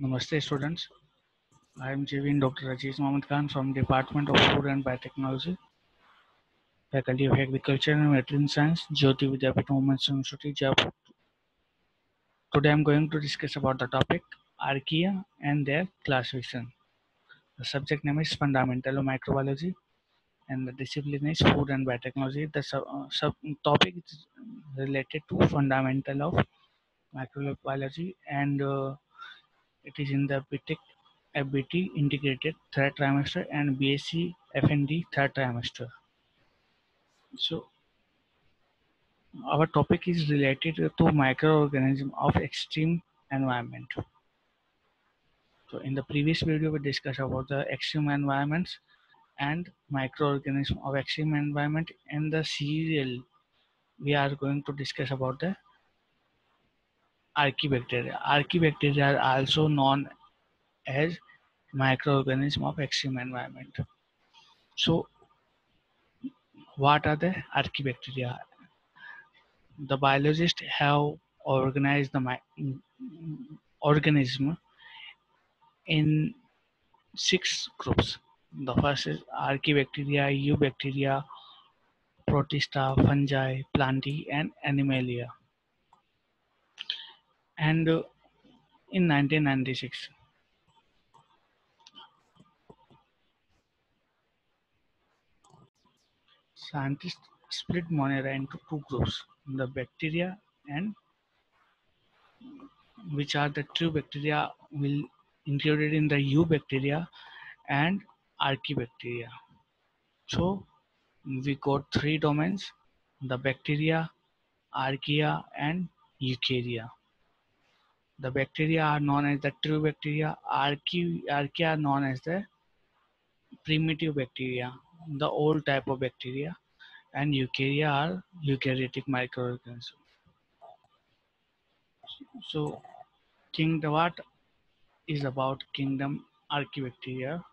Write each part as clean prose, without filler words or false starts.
Namaste students, I am JVN Dr. Rajesh Mohammed Khan from Department of Food and Biotechnology, Faculty of Agriculture and Veterinary Science, Jyoti Vidyapith Women's University, Jaipur. Today I am going to discuss about the topic Archaea and their classification. The subject name is Fundamental of Microbiology and the discipline is Food and Biotechnology. The topic is related to Fundamental of Microbiology and it is in the BTech FBT integrated third trimester and BSc FND third trimester. So our topic is related to microorganism of extreme environment. So in the previous video we discussed about the extreme environments and microorganism of extreme environment. In the serial we are going to discuss about the archaebacteria. Archaebacteria are also known as microorganism of extreme environment. So what are the archaebacteria? The biologists have organized the organism in 6 groups. The first is Archaebacteria, Eubacteria, Protista, Fungi, Plantae, and Animalia. And in 1996, scientists split Monera into 2 groups: the bacteria and which are the true bacteria will included in the Eubacteria and Archaebacteria. So we got 3 domains: the bacteria, archaea, and eukarya. The bacteria are known as the true bacteria, archaea are known as the primitive bacteria, the old type of bacteria, and eukarya are eukaryotic microorganisms. So, what is about kingdom Archaebacteria?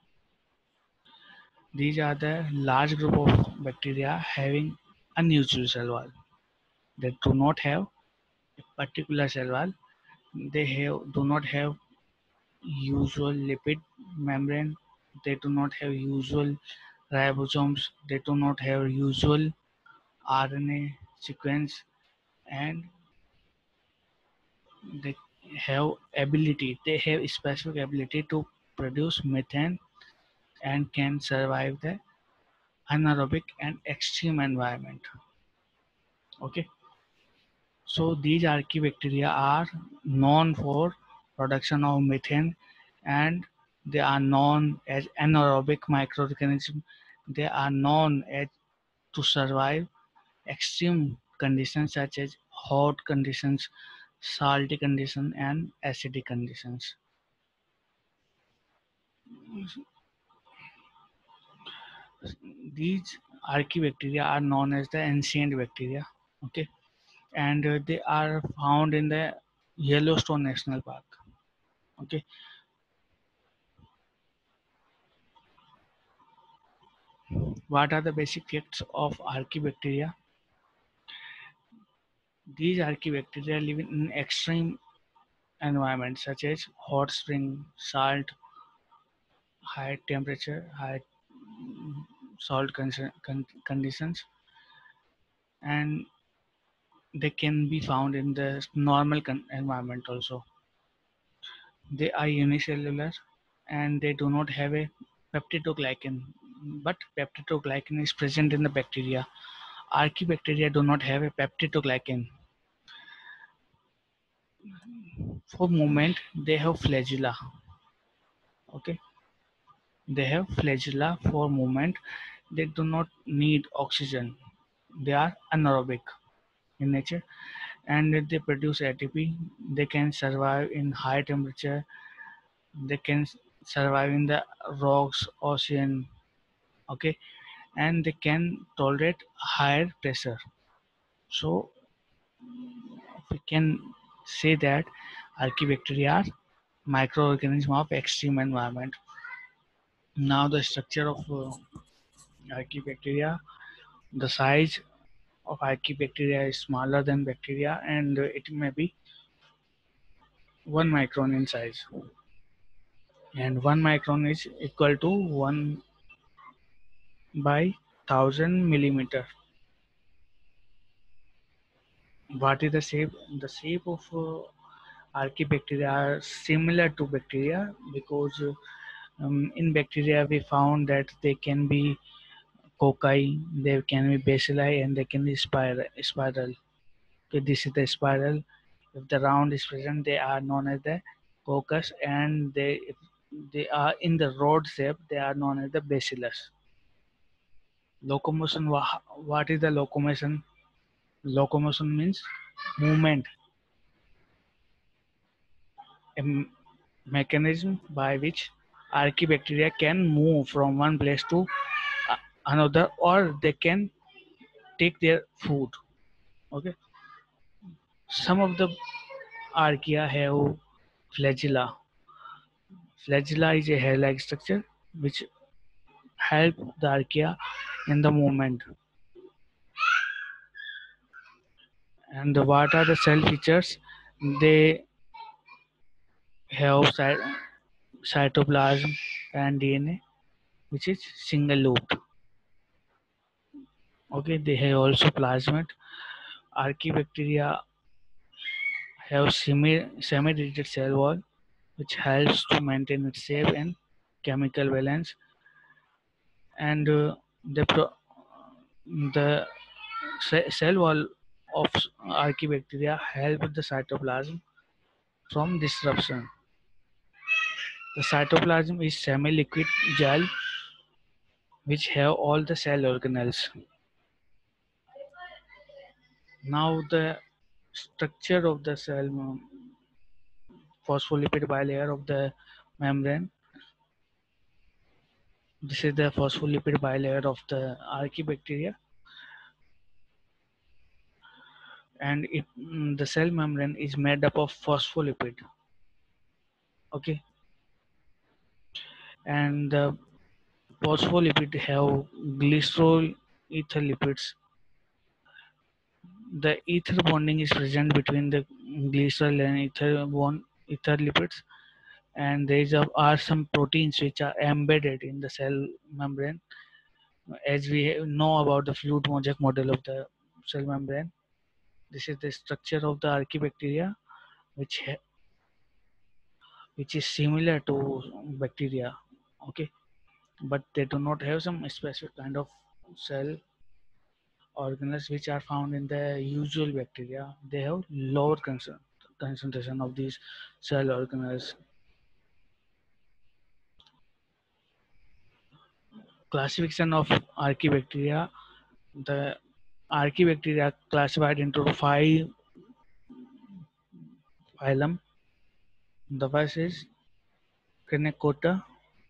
These are the large group of bacteria having unusual cell wall. They do not have a particular cell wall. Do not have usual lipid membrane. They do not have usual ribosomes. They do not have usual RNA sequence, and they they have specific ability to produce methane and can survive the anaerobic and extreme environment. Okay, so these archaebacteria are known for production of methane, and they are known as anaerobic microorganisms. They are known as to survive extreme conditions such as hot conditions, salty conditions, and acidic conditions. These archaebacteria are known as the ancient bacteria. Okay, and they are found in the Yellowstone National Park. Okay, what are the basic facts of archaebacteria? These archaebacteria live in extreme environments such as hot spring, salt, high temperature, high salt conditions, and they can be found in the normal environment also. They are unicellular and they do not have a peptidoglycan, but peptidoglycan is present in the bacteria. Archaebacteria do not have a peptidoglycan. For movement, they have flagella. Okay, they have flagella for movement. They do not need oxygen. They are anaerobic in nature and they produce ATP. They can survive in high temperature. They can survive in the rocks, ocean. Okay, and they can tolerate higher pressure. So we can say that archaebacteria are microorganisms of extreme environment. Now the structure of archaebacteria, the size of archaebacteria is smaller than bacteria and it may be 1 micron in size, and 1 micron is equal to 1 by 1000 millimeter. What is the shape? The shape of archaebacteria are similar to bacteria because in bacteria we found that they can be cocci, they can be bacilli, and they can be spiral. Okay, this is the spiral. If the round is present, they are known as the coccus, and if they are in the rod shape, they are known as the bacillus. Locomotion. What is the locomotion? Locomotion means movement, a mechanism by which archaebacteria can move from one place to uh, another, or they can take their food. Okay, some of the archaea have flagella. Flagella is a hair-like structure which help the archaea in the movement. And what are the cell features? They have cytoplasm and DNA, which is single looped. Okay, they have also plasmid. Archaebacteria have semi-rigid cell wall, which helps to maintain its shape and chemical balance. And the cell wall of archaebacteria help the cytoplasm from disruption. The cytoplasm is semi-liquid gel which have all the cell organelles. Now the structure of the cell phospholipid bilayer of the membrane. This is the phospholipid bilayer of the archaebacteria, and the cell membrane is made up of phospholipid. Okay, and the phospholipid have glycerol ether lipids. The ether bonding is present between the glycerol and ether lipids, and are some proteins which are embedded in the cell membrane. As we know about the fluid mosaic model of the cell membrane, this is the structure of the archaebacteria, which which is similar to bacteria. Okay, but they do not have some specific kind of cell organelles which are found in the usual bacteria. They have lower concentration of these cell organelles. Classification of archaebacteria. The archaebacteria classified into 5 phylum. The first is Crenecota.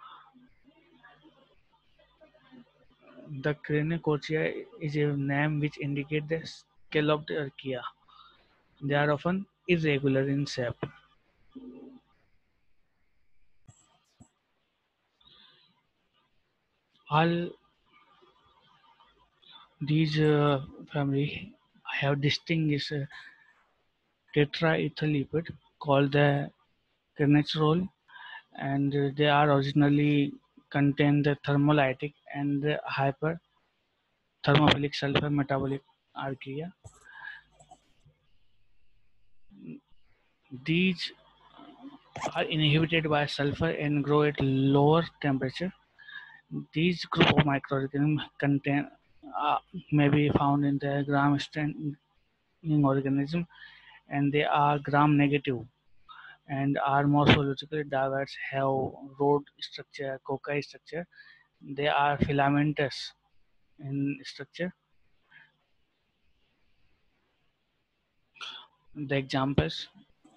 The Crenecoccia is a name which indicates the scalloped archaea. They are often irregular in shape. All these family have distinguished tetraethyl called the carnitine, and they are originally contain the thermolytic and the hyperthermophilic sulfur metabolic archaea. These are inhibited by sulfur and grow at lower temperature. These group of microorganisms contain may be found in the gram-standing organism, and they are gram-negative and are morphologically diverse, have rod structure, cocci structure. They are filamentous in structure. The examples,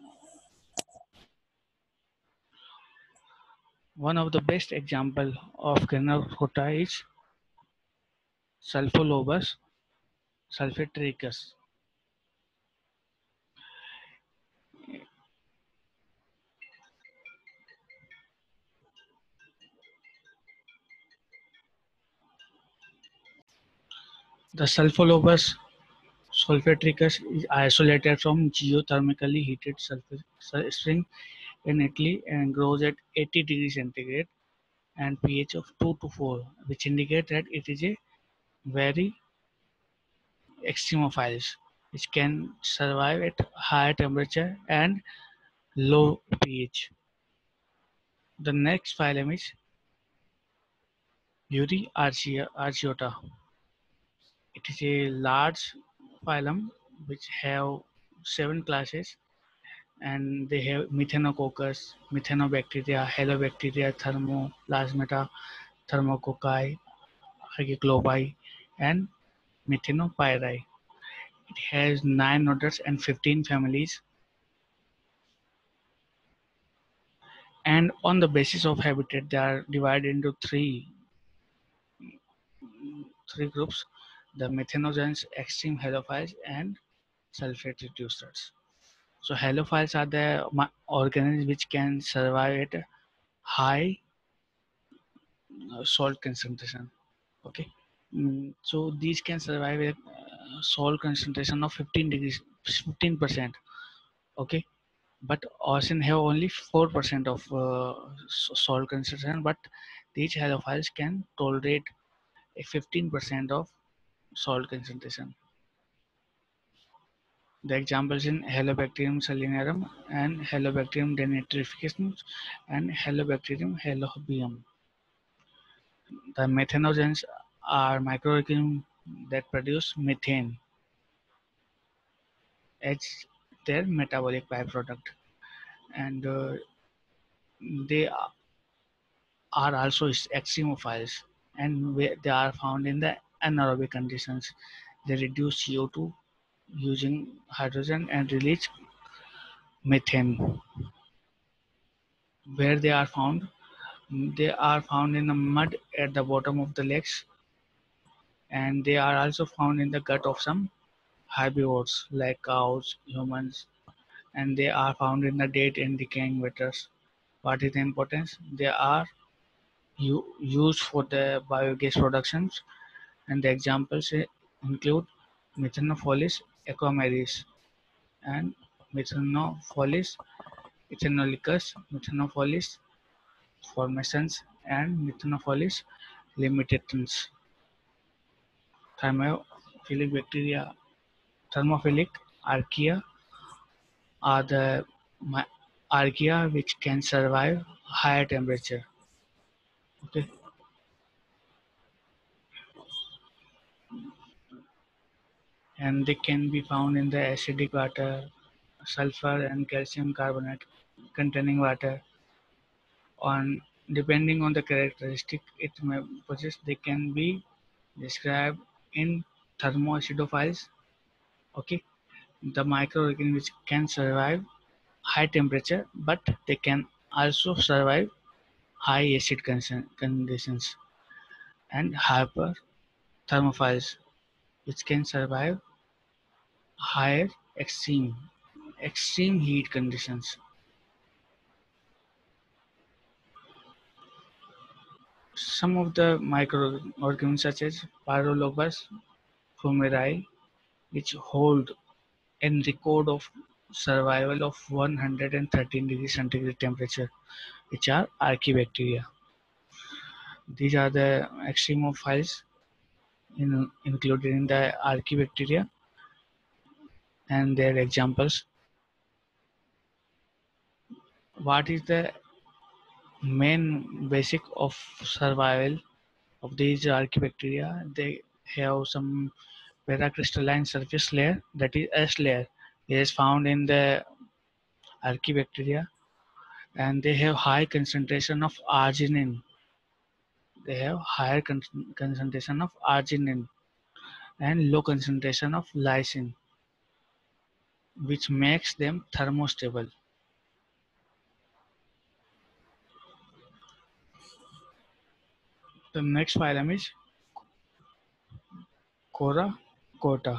one of the best example of Crenocota is Sulfolobus sulfatricus. The Sulfolobus Sulfatricus is isolated from geothermically heated spring in Italy and grows at 80 degrees centigrade and pH of 2 to 4, which indicate that it is a very extremophiles which can survive at high temperature and low pH. The next phylum is Euryarchaeota. It is a large phylum which have 7 classes, and they have Methanococcus, Methanobacteria, Halobacteria, Thermoplasmata, Thermococci, Archeglobi, and Methanopyrae. It has 9 orders and 15 families, and on the basis of habitat, they are divided into three groups: the methanogens, extreme halophiles, and sulfate reducers. So halophiles are the organisms which can survive at a high salt concentration. Okay. So these can survive at salt concentration of 15 degrees, 15%. Okay. But ocean have only 4% of salt concentration, but these halophiles can tolerate a 15% of salt concentration. The examples in Halobacterium salinarum and Halobacterium denitrificus and Halobacterium halobium. The methanogens are microorganisms that produce methane as their metabolic byproduct, and they are also extremophiles, and they are found in the anaerobic conditions. They reduce CO2 using hydrogen and release methane. Where they are found? They are found in the mud at the bottom of the lakes, and they are also found in the gut of some herbivores like cows, humans, and they are found in the dead and decaying waters. What is the importance? They are used for the biogas productions, and the examples include Methanophilus aquamaris and Methanophilus ethanolicus, Methanophilus formescens, and Methanophilus limitatus. Thermophilic bacteria, thermophilic archaea are the archaea which can survive higher temperature. Okay, and they can be found in the acidic water, sulfur and calcium carbonate containing water. On depending on the characteristic it may possess, they can be described in thermoacidophiles. Okay, the microorganisms which can survive high temperature, but they can also survive high acid conditions, and hyperthermophiles which can survive higher extreme heat conditions. Some of the microorganisms such as Pyrolobus fumarae, which hold a record of survival of 113 degrees centigrade temperature, which are archaebacteria. These are the extremophiles included in the archaebacteria, and their examples. What is the main basic of survival of these archaebacteria? They have some paracrystalline surface layer, that is S layer. It is found in the archaebacteria, and they have high concentration of arginine. They have higher concentration of arginine and low concentration of lysine, which makes them thermostable. The next phylum is Coracotta.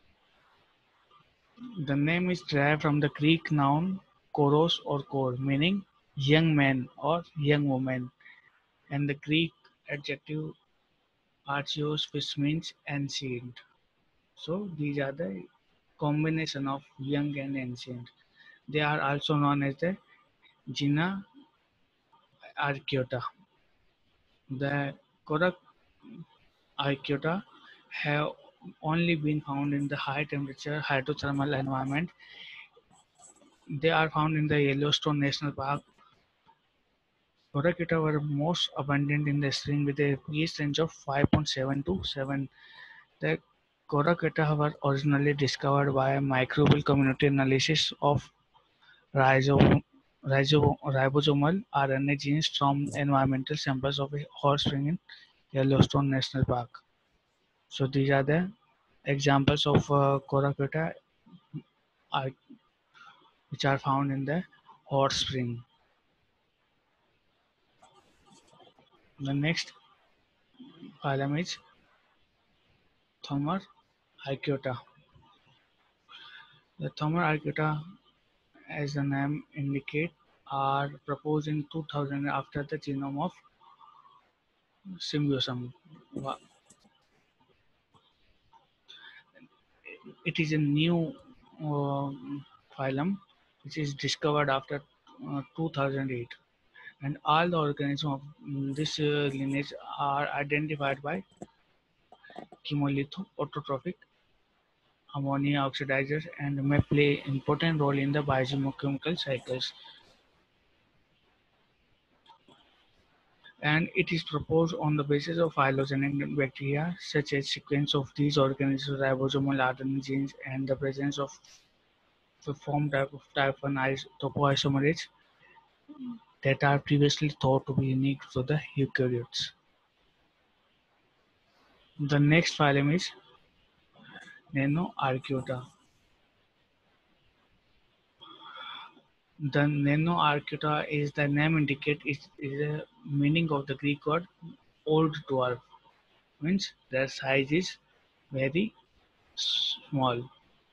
The name is derived from the Greek noun koros or kor, meaning young man or young woman, and the Greek adjective archios, which means ancient. So these are the combination of young and ancient. They are also known as the Gina arcuata. The Korak arcuata have only been found in the high temperature hydrothermal environment. They are found in the Yellowstone National Park. Korakita were most abundant in the spring with a pH range of 5.7 to 7. The Korakita were originally discovered by a microbial community analysis of ribosomal RNA genes from environmental samples of a hot spring in Yellowstone National Park. So these are the examples of Korakita are, which are found in the hot spring. The next phylum is Thomar arcuata. The Thomar arcuata, as the name indicates, are proposed in 2000 after the genome of Symbiosum. It is a new phylum which is discovered after 2008, and all the organisms of this lineage are identified by chemolitho autotrophic ammonia oxidizers and may play important role in the biochemical cycles. And it is proposed on the basis of phylogenetic bacteria, such as sequence of these organisms, ribosomal RNA genes, and the presence of the form type 1 topoisomerase that are previously thought to be unique to the eukaryotes. The next phylum is Nanoarchaea. The Nanoarchaea is the name indicate is a meaning of the Greek word old dwarf, means their size is very small.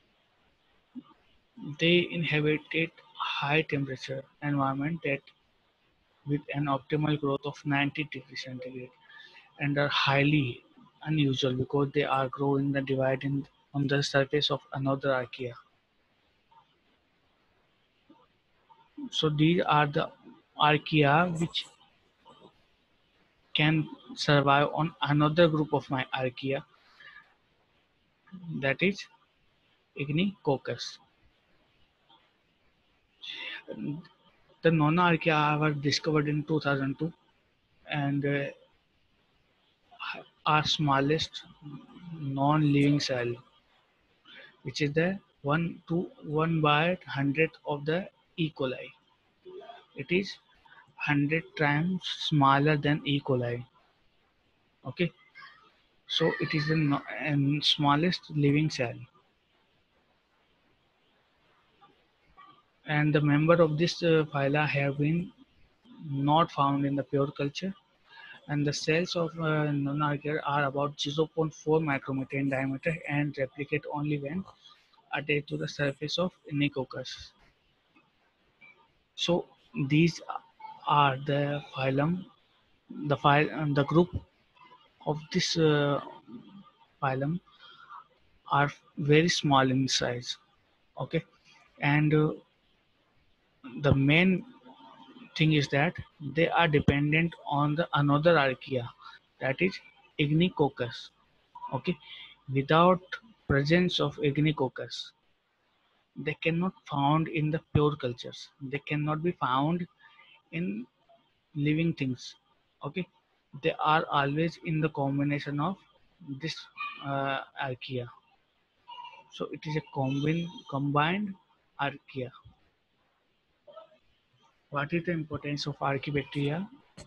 They inhabited high temperature environment that with an optimal growth of 90 degrees centigrade and are highly unusual because they are growing the dividing on the surface of another archaea. So these are the archaea which can survive on another group of my archaea, that is Ignicoccus. The Nona archaea were discovered in 2002 and are smallest non-living cell, which is the 1 to 1 by 100 of the E. coli. It is 100 times smaller than E. coli. Okay, so it is the smallest living cell, and the member of this phyla have been not found in the pure culture. And the cells of Nonarchaea are about 0.4 micrometer in diameter and replicate only when attached to the surface of Inicoccus. So these are the phylum, the group of this phylum are very small in size. Okay, and the main thing is that they are dependent on the another archaea, that is Ignicoccus. Okay, without presence of Ignicoccus, they cannot found in the pure cultures. They cannot be found in living things. Okay, they are always in the combination of this archaea. So it is a combined archaea. What is the importance of archaebacteria?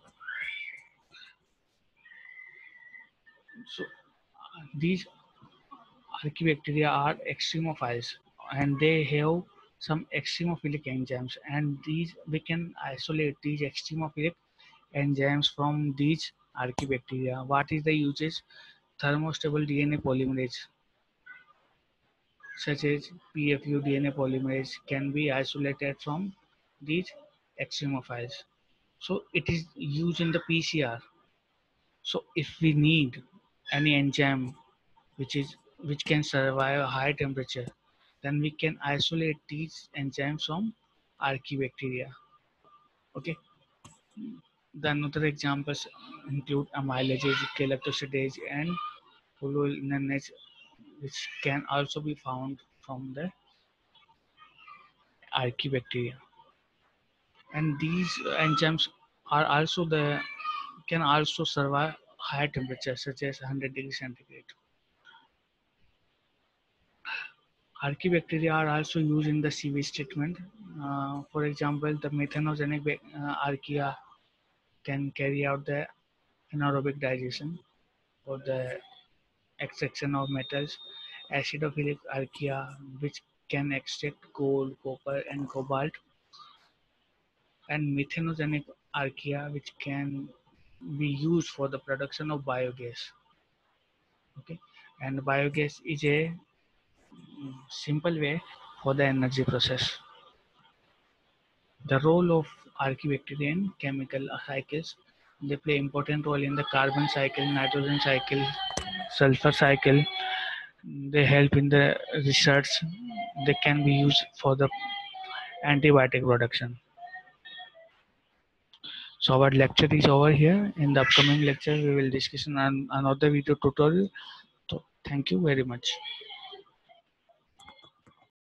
So these archaebacteria are extremophiles and they have some extremophilic enzymes, and these we can isolate these extremophilic enzymes from these archaebacteria. What is the usage? Thermostable DNA polymerase such as PFU DNA polymerase can be isolated from these extremophiles. So it is used in the PCR. So if we need any enzyme which can survive a high temperature, then we can isolate these enzymes from archaebacteria. Okay. The another examples include amylases, galactosidase, and hyaluronidase, which can also be found from the archaebacteria. And these enzymes are also the can also survive high temperatures such as 100 degrees centigrade. Archaebacteria are also used in the sewage treatment. For example, the methanogenic archaea can carry out the anaerobic digestion for the extraction of metals, acidophilic archaea, which can extract gold, copper, and cobalt, and methanogenic archaea, which can be used for the production of biogas. Okay, and biogas is a simple way for the energy process. The role of archaebacteria in chemical cycles, they play important role in the carbon cycle, nitrogen cycle, sulfur cycle. They help in the research. They can be used for the antibiotic production. So our lecture is over here. In the upcoming lecture, we will discuss on another video tutorial. So thank you very much.